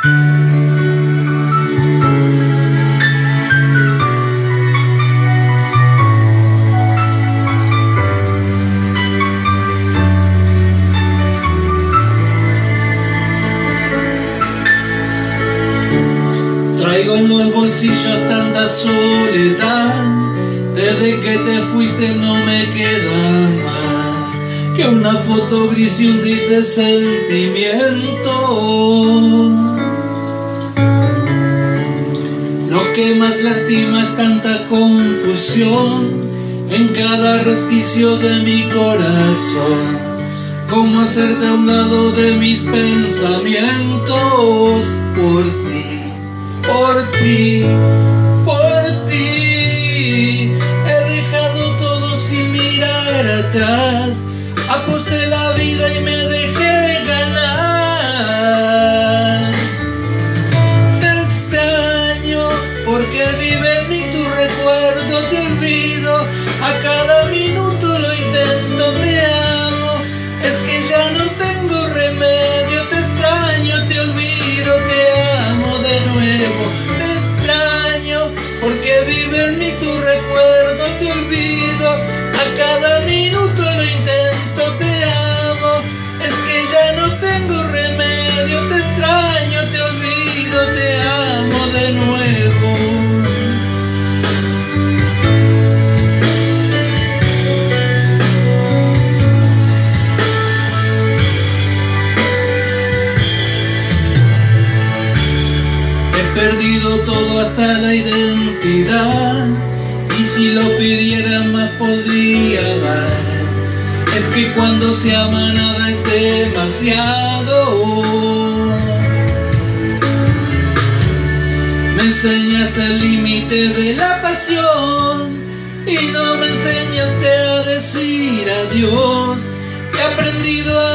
Traigo en los bolsillos tanta soledad, desde que te fuiste no me queda más que una foto gris y un triste sentimiento. Lo que más lastima es tanta confusión en cada resquicio de mi corazón. Cómo hacerte a un lado de mis pensamientos por ti. Por ti, por ti, he dejado todo sin mirar atrás, aposté la vida y me dejé ganar. Te extraño porque vive en mí tu recuerdo, te olvido, a cada minuto lo intento, te amo, es que ya no tengo remedio, te extraño, te olvido, te amo de nuevo. Te extraño porque vive en mí tu recuerdo, te olvido, a cada minuto lo intento, te amo, es que ya no tengo remedio, te extraño, te olvido, te amo de nuevo. Perdido todo hasta la identidad, y si lo pidiera más podría dar. Es que cuando se ama nada es demasiado. Me enseñaste el límite de la pasión y no me enseñaste a decir adiós. He aprendido a